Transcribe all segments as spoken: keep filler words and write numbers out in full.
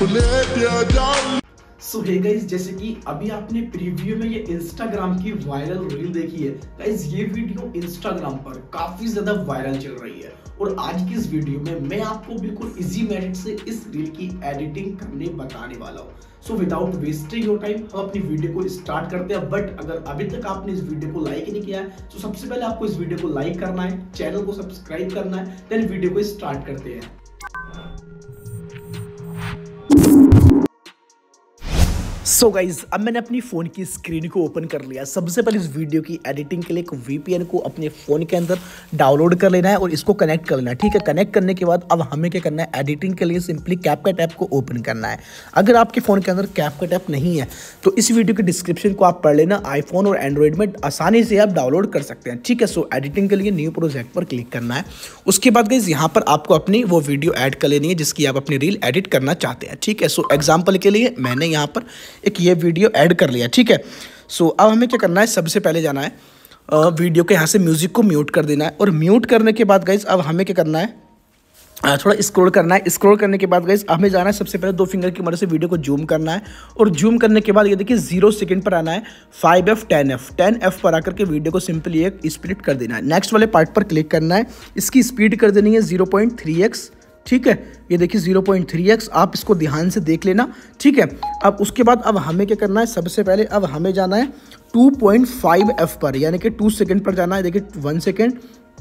सो hey guys, जैसे कि अभी आपने प्रीव्यू में ये इंस्टाग्राम की वायरल रील देखी है गाइस, ये वीडियो इंस्टाग्राम पर काफी ज्यादा वायरल चल रही है और आज की इस वीडियो में मैं आपको बिल्कुल इजी मेथड से इस रील की एडिटिंग करने बताने वाला हूँ। So without wasting your time हम अपनी वीडियो को स्टार्ट करते हैं। बट अगर अभी तक आपने इस वीडियो को लाइक नहीं किया है तो सबसे पहले आपको इस वीडियो को लाइक करना है, चैनल को सब्सक्राइब करना है, देन वीडियो को स्टार्ट करते हैं। सो so गाइज, अब मैंने अपनी फ़ोन की स्क्रीन को ओपन कर लिया। सबसे पहले इस वीडियो की एडिटिंग के लिए एक वीपीएन को अपने फ़ोन के अंदर डाउनलोड कर लेना है और इसको कनेक्ट कर लेना है। ठीक है, कनेक्ट करने के बाद अब हमें क्या करना है, एडिटिंग के लिए सिंपली कैपकट ऐप को ओपन करना है। अगर आपके फ़ोन के अंदर कैपकट ऐप नहीं है तो इस वीडियो के डिस्क्रिप्शन को आप पढ़ लेना। आईफोन और एंड्रॉइड में आसानी से आप डाउनलोड कर सकते हैं। ठीक है, सो एडिटिंग के लिए न्यू प्रोजेक्ट पर क्लिक करना है। उसके बाद गाइज यहाँ पर आपको अपनी वो वीडियो ऐड कर लेनी है जिसकी आप अपनी रील एडिट करना चाहते हैं। ठीक है, सो एग्जाम्पल के लिए मैंने यहाँ पर एक ये वीडियो ऐड कर लिया। ठीक है, सो अब हमें क्या करना है, सबसे पहले जाना है वीडियो के यहाँ से म्यूजिक को म्यूट कर देना है और म्यूट करने के बाद गाइज अब हमें क्या करना है, आ, थोड़ा स्क्रॉल करना है। स्क्रॉल करने के बाद गाइज हमें जाना है, सबसे पहले दो फिंगर की मदद से वीडियो को जूम करना है और जूम करने के बाद ये देखिए जीरो सेकंड पर आना है, five F ten F ten F पर आकर के वीडियो को सिंपली एक स्प्लिट कर देना है। नेक्स्ट वाले पार्ट पर क्लिक करना है, इसकी स्पीड कर देनी है जीरो पॉइंट थ्री एक्स। ठीक है, ये देखिए जीरो पॉइंट थ्री एक्स, आप इसको ध्यान से देख लेना। ठीक है, अब उसके बाद अब हमें क्या करना है, सबसे पहले अब हमें जाना है टू पॉइंट फाइव एफ पर, यानी कि टू सेकंड पर जाना है। देखिए वन सेकंड,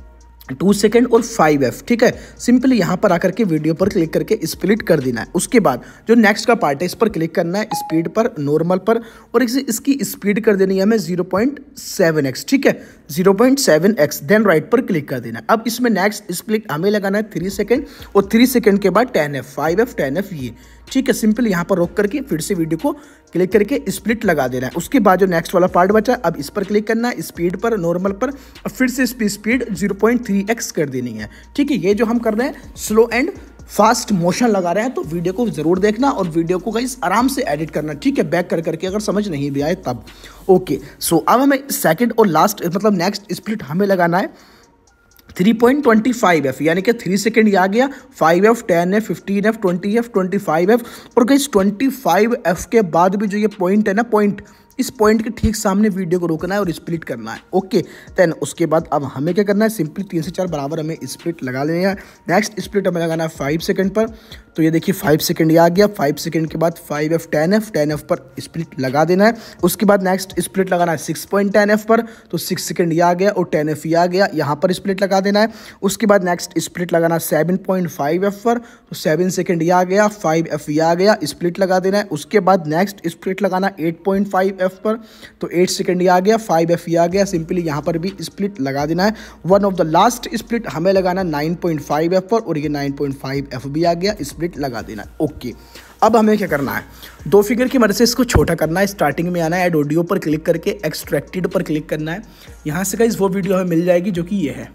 टू सेकंड और फाइव एफ। ठीक है, सिंपली यहाँ पर आकर के वीडियो पर क्लिक करके स्प्लिट कर देना है। उसके बाद जो नेक्स्ट का पार्ट है इस पर क्लिक करना है, स्पीड पर, नॉर्मल पर, और इस, इसकी स्पीड कर देनी है हमें जीरो पॉइंट सेवन एक्स। ठीक है, zero point seven X, then right पर क्लिक कर देना है। अब इसमें नेक्स्ट स्प्लिट हमें लगाना है थ्री सेकंड और थ्री सेकंड के बाद ten F, five F, ten F ये। ठीक है, सिंपल यहाँ पर रोक करके फिर से वीडियो को क्लिक करके स्प्लिट लगा देना है। उसके बाद जो नेक्स्ट वाला पार्ट बचा अब इस पर क्लिक करना है, स्पीड पर, नॉर्मल पर, और फिर से speed zero point three X कर देनी है। ठीक है, ये जो हम कर रहे हैं स्लो एंड फास्ट मोशन लगा रहे हैं, तो वीडियो को जरूर देखना और वीडियो को गाइस आराम से एडिट करना। ठीक है, बैक कर करके अगर समझ नहीं भी आए तब। ओके, सो अब हमें सेकंड और लास्ट मतलब नेक्स्ट स्प्लिट हमें लगाना है three point two five F, यानी कि थ्री सेकंड ये आ गया, five F, ten F, fifteen F, twenty F, twenty five F, और गाइस ट्वेंटी फाइव एफ के बाद भी जो ये पॉइंट है ना, पॉइंट, इस पॉइंट के ठीक सामने वीडियो को रोकना है और स्प्लिट करना है। ओके, देन उसके बाद अब हमें क्या करना है, सिंपली तीन से चार बराबर हमें स्प्लिट लगा लेना है। नेक्स्ट स्प्लिट हमें लगाना है फाइव सेकंड पर, तो ये देखिए फाइव सेकंड ये आ गया, फाइव सेकंड के बाद five F, ten F, ten F पर स्प्लिट लगा देना है। उसके बाद नेक्स्ट स्प्लिट लगाना है सिक्स पॉइंट टेन एफ पर, तो सिक्स सेकंड ये आ गया और टेन एफ ये आ गया, यहाँ पर स्प्लिट लगा देना है। उसके बाद नेक्स्ट स्प्लिट लगाना है सेवन पॉइंट फाइव एफ पर, तो सेवन सेकंड ये आ गया, फाइव एफ ये आ गया, स्प्लिट लगा देना है। उसके बाद नेक्स्ट स्प्लिट लगाना एट पॉइंट फाइव एफ पर, तो एट सेकंड ये आ गया, फाइव एफ ये आ गया, सिंपली यहाँ पर भी स्प्लिट लगा देना है। One of the last split हमें लगाना नाइन पॉइंट फाइव एफ पर और ये नाइन पॉइंट फाइव एफ भी आ गया, स्प्लिट लगा देना है। ओके, अब हमें क्या करना है, दो फिगर की मदद से इसको छोटा करना है। स्टार्टिंग में आना है, ऐड ऑडियो पर क्लिक करके एक्सट्रैक्टेड पर क्लिक करना है। यहाँ से गाइस वो वीडियो हमें मिल जाएगी जो कि ये है।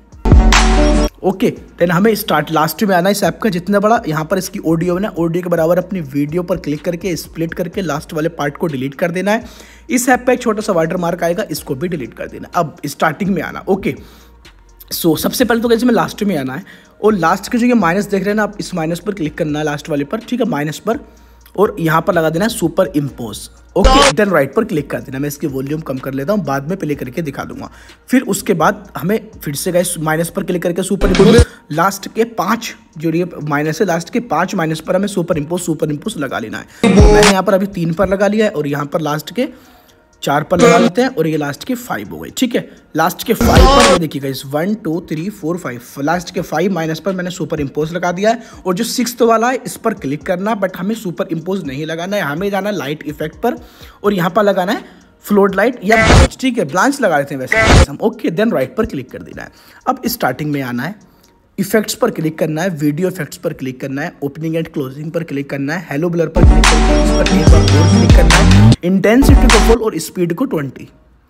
ओके, देन हमें स्टार्ट लास्ट में आना है इस ऐप का जितना बड़ा, यहाँ पर इसकी ऑडियो है ना, ऑडियो के बराबर अपनी वीडियो पर क्लिक करके स्प्लिट करके लास्ट वाले पार्ट को डिलीट कर देना है। इस ऐप पे एक छोटा सा वाटर मार्क आएगा, इसको भी डिलीट कर देना। अब स्टार्टिंग में आना। ओके, सो so, सबसे पहले तो कैसे में लास्ट में आना है और लास्ट के जो ये माइनस देख रहे हैं ना, आप इस माइनस पर क्लिक करना है लास्ट वाले पर। ठीक है, माइनस पर, और यहाँ पर लगा देना है superimpose. Okay, then right पर क्लिक कर देना। मैं इसकी वॉल्यूम कम कर लेता हूँ, बाद में प्ले करके दिखा दूंगा। फिर उसके बाद हमें फिर से गाइस माइनस पर क्लिक करके सुपर इम्पोज, लास्ट के पांच जो ये माइनस है, लास्ट के पांच माइनस पर हमें सुपर इम्पोज सुपर इम्पोज लगा लेना है। मैंने यहाँ पर अभी तीन पर लगा लिया है और यहाँ पर लास्ट के चार पर लगा लेते हैं और ये लास्ट के फाइव हो गए। ठीक है, लास्ट के फाइव पर देखिएगा इस one two three four five, last के फाइव माइनस पर मैंने सुपर इम्पोज लगा दिया है। और जो सिक्स्थ वाला है इस पर क्लिक करना, बट हमें सुपर इम्पोज नहीं लगाना है, हमें जाना है लाइट इफेक्ट पर और यहाँ पर लगाना है फ्लोट लाइट या ब्लांच। ठीक है, ब्लांच लगा लेते हैं वैसे हम। ओके, देन राइट पर क्लिक कर देना है। अब स्टार्टिंग में आना है, इफेक्ट्स पर क्लिक करना है, वीडियो इफेक्ट्स पर क्लिक करना है, ओपनिंग एंड क्लोजिंग पर क्लिक करना है, हेलो ब्लर पर क्लिक करना है, इस पर एक बार और क्लिक करना है, इंटेंसिटी को फुल और स्पीड को ट्वेंटी।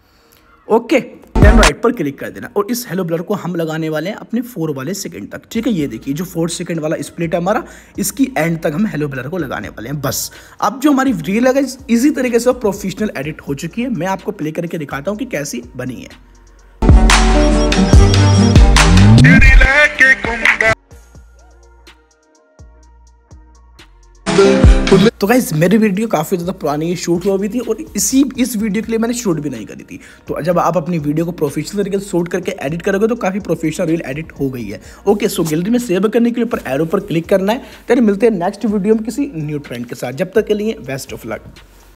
ओके, देन राइट पर क्लिक कर देना और इस हेलो ब्लर को हम लगाने वाले हैं अपने फोर वाले सेकंड तक। ठीक है, ये देखिए जो फोर सेकंड वाला स्प्लिट है हमारा, इसकी एंड तक हम हेलो ब्लर को लगाने वाले हैं। बस अब जो हमारी रील है इजी तरीके से प्रोफेशनल एडिट हो चुकी है। मैं आपको प्ले करके दिखाता हूँ कि कैसी बनी है। baby. तो गाइस मेरी वीडियो काफ़ी ज़्यादा पुरानी शूट हुई थी और इसी इस वीडियो के लिए मैंने शूट भी नहीं करी थी। तो जब आप अपनी वीडियो को प्रोफेशनल तरीके से शूट करके एडिट करोगे तो काफ़ी प्रोफेशनल रील एडिट हो गई है। ओके, सो गैलरी में सेव करने के लिए ऊपर एरो पर क्लिक करना है। फिर मिलते हैं नेक्स्ट वीडियो में किसी न्यू ट्रेंड के साथ। जब तक के लिए बेस्ट ऑफ लक।